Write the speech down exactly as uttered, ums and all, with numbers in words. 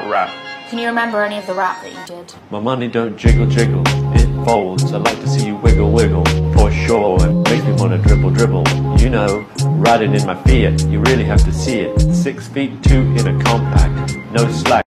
rap. Can you remember any of the rap that you did? My money don't jiggle jiggle, it folds. I like to see you wiggle wiggle, for sure. It makes me wanna dribble dribble. You know, riding in my Fiat, you really have to see it. Six feet two in a compact, no slack.